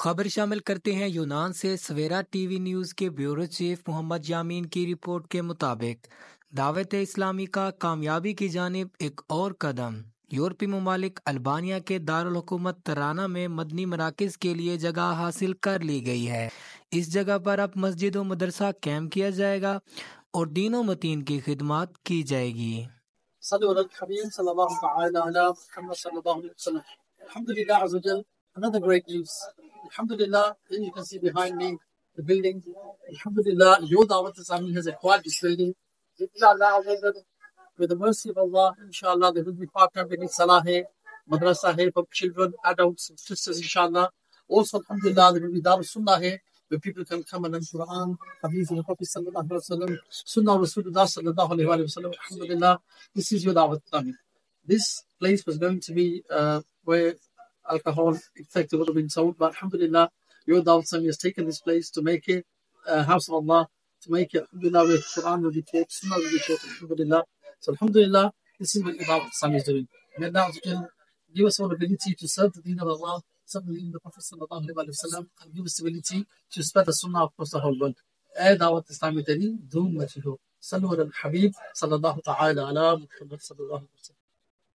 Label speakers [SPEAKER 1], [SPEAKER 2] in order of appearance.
[SPEAKER 1] खबर शामिल करते हैं यूनान से। सवेरा टीवी न्यूज़ के ब्यूरो चीफ मोहम्मद यामीन की रिपोर्ट के मुताबिक दावत इस्लामी का कामयाबी की जानिब एक और कदम। यूरोपीय ममालिक अल्बानिया के दारुल हुकूमत तराना में मदनी मराकज़ के लिए जगह हासिल कर ली गई है। इस जगह पर अब मस्जिद व मदरसा कैम किया जाएगा और दीनो मतीन की खिदमत की जाएगी।
[SPEAKER 2] Another great news. Alhamdulillah, here you can see behind me the building. Alhamdulillah, your Dawat Islami has acquired this building. Inshallah, with the mercy of Allah, inshallah, there will be part-time building salah hai, madrasa hai for children, adults, and sisters, inshallah. Also, alhamdulillah, there will be Dar Sunnah hai, where people can come and learn Quran, Hadith of the Prophet sallallahu alaihi wasallam, Sunnah of Rasulullah sallallahu alaihi wasallam. Alhamdulillah, this is your Dawat Islami. This place was going to be where alcohol effective would have been sold, but alhamdulillah, your Dawat Islami has taken this place to make it a house of Allah, to make it, alhamdulillah, where Quran will be taught, Sunnah will be taught, alhamdulillah. So alhamdulillah, this is what your Dawat Islami is doing. May Allah give us all the ability to serve the deen of Allah, serve the deen of the Prophet sallallahu alaihi wasallam, and give us the ability to spread the Sunnah across the whole world. Dawat Islami teri, doom machi ho. Sallu ala al-Habib sallallahu ta'ala ala Muhammad sallallahu